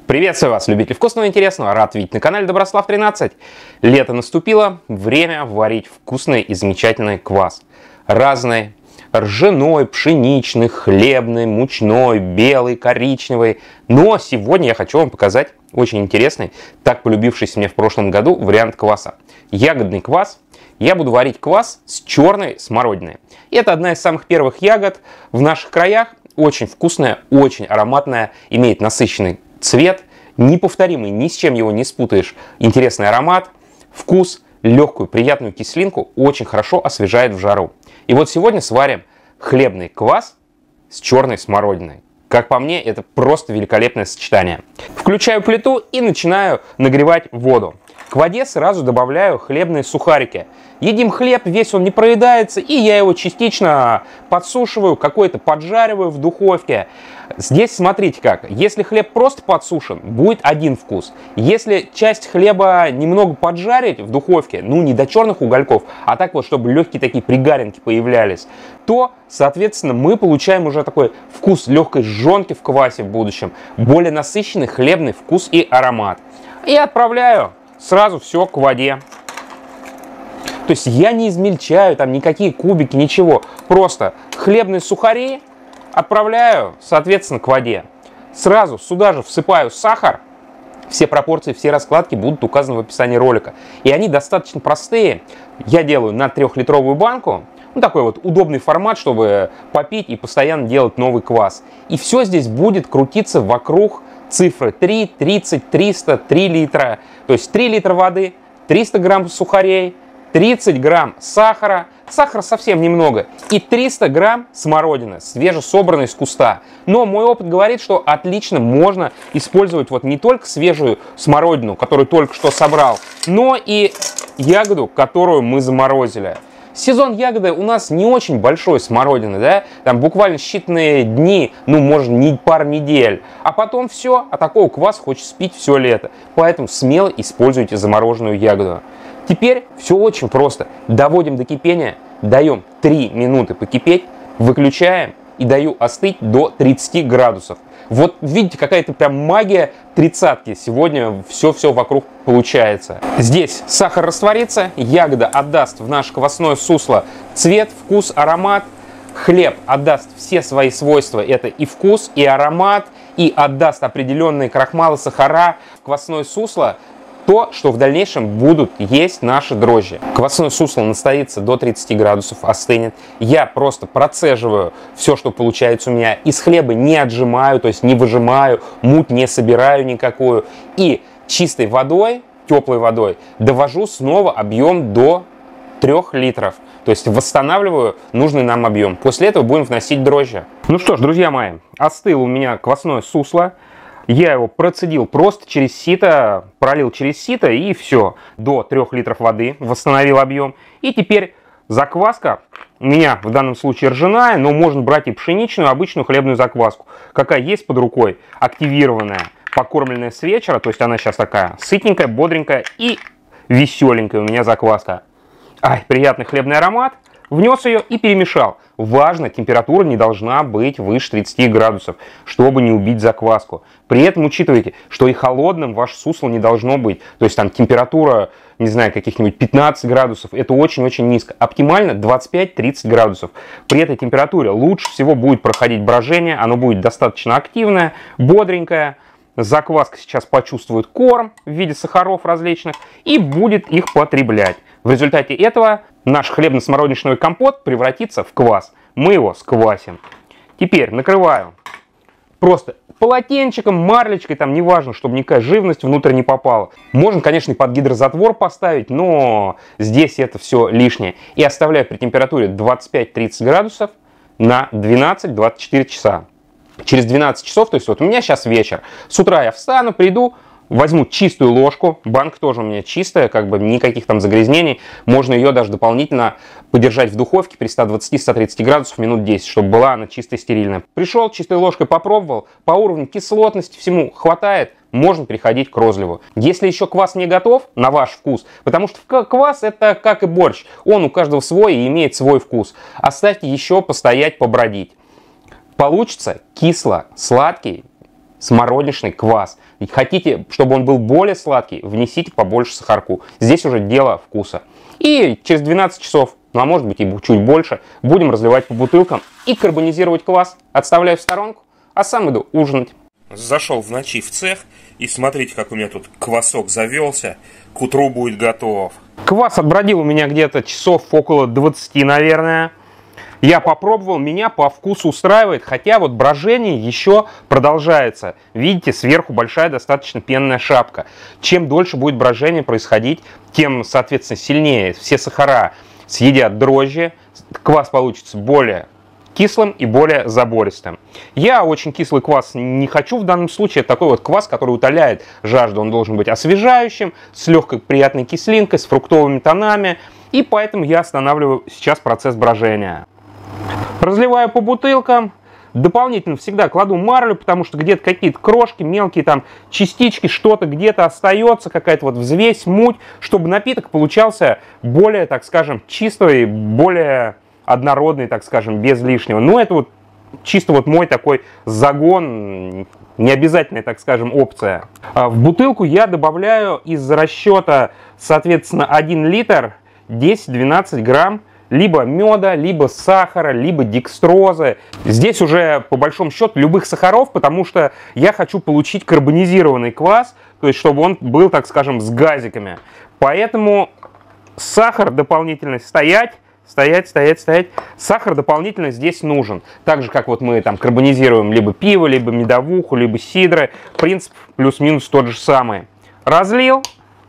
Приветствую вас, любители вкусного и интересного. Рад видеть на канале Доброслав 13. Лето наступило, время варить вкусный и замечательный квас. Разный: ржаной, пшеничный, хлебный, мучной, белый, коричневый. Но сегодня я хочу вам показать очень интересный, так полюбившийся мне в прошлом году вариант кваса. Ягодный квас. Я буду варить квас с черной смородиной. Это одна из самых первых ягод в наших краях. Очень вкусная, очень ароматная, имеет насыщенный цвет, неповторимый, ни с чем его не спутаешь. Интересный аромат, вкус, легкую, приятную кислинку, очень хорошо освежает в жару. И вот сегодня сварим хлебный квас с черной смородиной. Как по мне, это просто великолепное сочетание. Включаю плиту и начинаю нагревать воду. К воде сразу добавляю хлебные сухарики. Едим хлеб, весь он не проедается, и я его частично подсушиваю, какой-то поджариваю в духовке. Здесь смотрите как, если хлеб просто подсушен, будет один вкус. Если часть хлеба немного поджарить в духовке, ну не до черных угольков, а так вот, чтобы легкие такие пригаринки появлялись, то, соответственно, мы получаем уже такой вкус легкой жжёнки в квасе в будущем, более насыщенный хлебный вкус и аромат. И отправляю сразу все к воде. То есть я не измельчаю там никакие кубики, ничего. Просто хлебные сухари отправляю, соответственно, к воде. Сразу сюда же всыпаю сахар. Все пропорции, все раскладки будут указаны в описании ролика. И они достаточно простые. Я делаю на 3-литровую банку. Ну, такой вот удобный формат, чтобы попить и постоянно делать новый квас. И все здесь будет крутиться вокруг цифры 3, 30, 300, 3 литра. То есть 3 литра воды, 300 грамм сухарей, 30 грамм сахара, сахара совсем немного, и 300 грамм смородины, свежесобранной с куста. Но мой опыт говорит, что отлично можно использовать вот не только свежую смородину, которую только что собрал, но и ягоду, которую мы заморозили. Сезон ягоды у нас не очень большой смородины, да, там буквально считанные дни, ну, может, пару недель. А потом все, а такого кваса хочется пить все лето. Поэтому смело используйте замороженную ягоду. Теперь все очень просто. Доводим до кипения, даем 3 минуты покипеть, выключаем и даю остыть до 30 градусов. Вот видите, какая-то прям магия тридцатки. Сегодня все вокруг получается. Здесь сахар растворится, ягода отдаст в наше квасное сусло цвет, вкус, аромат. Хлеб отдаст все свои свойства. Это и вкус, и аромат, и отдаст определенные крахмалы, сахара в квасное сусло. То, что в дальнейшем будут есть наши дрожжи. Квасное сусло настоится до 30 градусов, остынет. Я просто процеживаю все, что получается у меня. Из хлеба не отжимаю, то есть не выжимаю, муть не собираю никакую. И чистой водой, теплой водой, довожу снова объем до 3 литров. То есть восстанавливаю нужный нам объем. После этого будем вносить дрожжи. Ну что ж, друзья мои, остыло у меня квасное сусло. Я его процедил просто через сито, пролил через сито и все. До 3 литров воды восстановил объем. И теперь закваска у меня в данном случае ржаная, но можно брать и пшеничную, обычную хлебную закваску. Какая есть под рукой, активированная, покормленная с вечера. То есть она сейчас такая сытненькая, бодренькая и веселенькая у меня закваска. Ай, приятный хлебный аромат. Внес ее и перемешал. Важно, температура не должна быть выше 30 градусов, чтобы не убить закваску. При этом учитывайте, что и холодным ваше сусло не должно быть. То есть там температура, не знаю, каких-нибудь 15 градусов, это очень-очень низко. Оптимально 25-30 градусов. При этой температуре лучше всего будет проходить брожение, оно будет достаточно активное, бодренькое. Закваска сейчас почувствует корм в виде сахаров различных и будет их потреблять. В результате этого наш хлебно-смородиночный компот превратится в квас. Мы его сквасим. Теперь накрываю просто полотенчиком, марлечкой, там неважно, чтобы никакая живность внутрь не попала. Можно, конечно, и под гидрозатвор поставить, но здесь это все лишнее. И оставляю при температуре 25-30 градусов на 12-24 часа. Через 12 часов, то есть вот у меня сейчас вечер, с утра я встану, приду, возьму чистую ложку, банка тоже у меня чистая, как бы никаких там загрязнений, можно ее даже дополнительно подержать в духовке при 120-130 градусах минут 10, чтобы была она чистая, стерильная. Пришел, чистой ложкой попробовал, по уровню кислотности всему хватает, можно переходить к розливу. Если еще квас не готов, на ваш вкус, потому что квас это как и борщ, он у каждого свой и имеет свой вкус, оставьте еще постоять, побродить. Получится кисло-сладкий смородиночный квас. Хотите, чтобы он был более сладкий, внесите побольше сахарку. Здесь уже дело вкуса. И через 12 часов, ну а может быть и чуть больше, будем разливать по бутылкам и карбонизировать квас. Отставляю в сторонку, а сам иду ужинать. Зашел в ночи в цех, и смотрите, как у меня тут квасок завелся. К утру будет готов. Квас отбродил у меня где-то часов около 20, наверное. Я попробовал, меня по вкусу устраивает, хотя вот брожение еще продолжается. Видите, сверху большая достаточно пенная шапка. Чем дольше будет брожение происходить, тем, соответственно, сильнее все сахара съедят дрожжи. Квас получится более кислым и более забористым. Я очень кислый квас не хочу в данном случае. Это такой вот квас, который утоляет жажду. Он должен быть освежающим, с легкой приятной кислинкой, с фруктовыми тонами. И поэтому я останавливаю сейчас процесс брожения. Разливаю по бутылкам. Дополнительно всегда кладу марлю, потому что где-то какие-то крошки, мелкие там частички, что-то где-то остается, какая-то вот взвесь, муть, чтобы напиток получался более, так скажем, чистый, более однородный, так скажем, без лишнего. Ну, это вот чисто вот мой такой загон, необязательная, так скажем, опция. В бутылку я добавляю из расчета, соответственно, 1 литр 10-12 грамм либо меда, либо сахара, либо декстрозы. Здесь уже, по большому счету, любых сахаров, потому что я хочу получить карбонизированный квас, то есть чтобы он был, так скажем, с газиками. Поэтому сахар дополнительно стоять. Сахар дополнительно здесь нужен. Так же, как вот мы там карбонизируем либо пиво, либо медовуху, либо сидры. Принцип плюс-минус тот же самый. Разлил.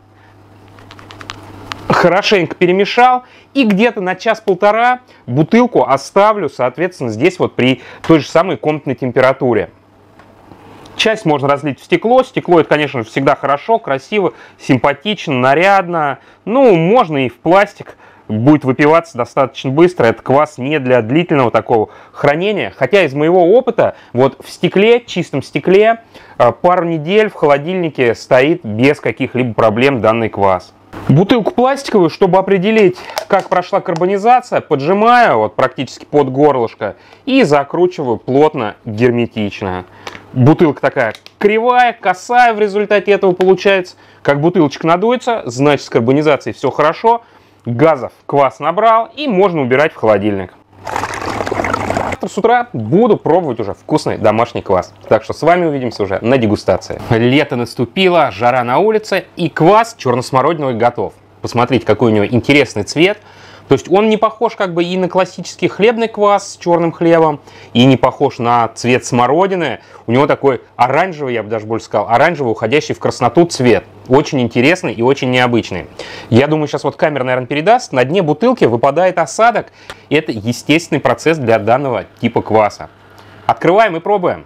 Хорошенько перемешал. И где-то на час-полтора бутылку оставлю, соответственно, здесь вот при той же самой комнатной температуре. Часть можно разлить в стекло. Стекло — это, конечно, всегда хорошо, красиво, симпатично, нарядно. Ну, можно и в пластик. Будет выпиваться достаточно быстро. Это квас не для длительного такого хранения. Хотя из моего опыта, вот в стекле, чистом стекле, пару недель в холодильнике стоит без каких-либо проблем данный квас. Бутылку пластиковую, чтобы определить, как прошла карбонизация, поджимаю вот практически под горлышко и закручиваю плотно, герметично. Бутылка такая кривая, косая в результате этого получается. Как бутылочка надуется, значит с карбонизацией все хорошо. Газов квас набрал и можно убирать в холодильник. Завтра с утра буду пробовать уже вкусный домашний квас. Так что с вами увидимся уже на дегустации. Лето наступило, жара на улице, и квас черносмородиновый готов. Посмотрите, какой у него интересный цвет. То есть он не похож как бы и на классический хлебный квас с черным хлебом, и не похож на цвет смородины. У него такой оранжевый, я бы даже больше сказал, оранжевый, уходящий в красноту цвет. Очень интересный и очень необычный. Я думаю, сейчас вот камера, наверное, передаст. На дне бутылки выпадает осадок. И это естественный процесс для данного типа кваса. Открываем и пробуем.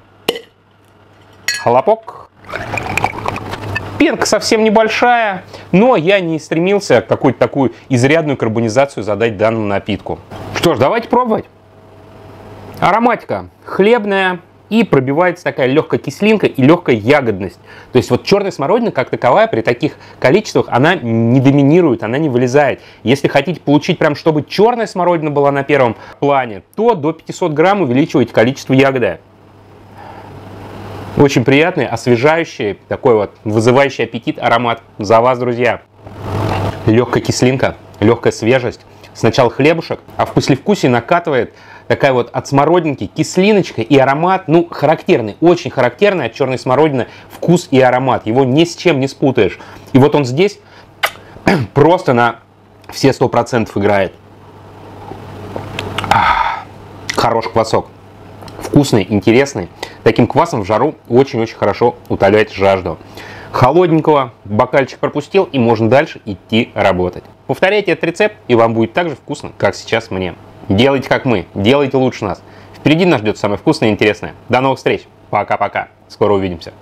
Хлопок. Пенка совсем небольшая, но я не стремился какую-то такую изрядную карбонизацию задать данному напитку. Что ж, давайте пробовать. Ароматика хлебная и пробивается такая легкая кислинка и легкая ягодность. То есть вот черная смородина как таковая при таких количествах она не доминирует, она не вылезает. Если хотите получить прям, чтобы черная смородина была на первом плане, то до 500 грамм увеличивайте количество ягоды. Очень приятный, освежающий, такой вот вызывающий аппетит аромат. За вас, друзья. Легкая кислинка, легкая свежесть. Сначала хлебушек, а в послевкусии накатывает такая вот от смородинки кислиночка и аромат, ну, характерный, очень характерный от черной смородины вкус и аромат. Его ни с чем не спутаешь. И вот он здесь просто на все 100% играет. Хороший квасок. Вкусный, интересный. Таким квасом в жару очень-очень хорошо утоляет жажду. Холодненького бокальчик пропустил, и можно дальше идти работать. Повторяйте этот рецепт, и вам будет так же вкусно, как сейчас мне. Делайте как мы, делайте лучше нас. Впереди нас ждет самое вкусное и интересное. До новых встреч. Пока-пока. Скоро увидимся.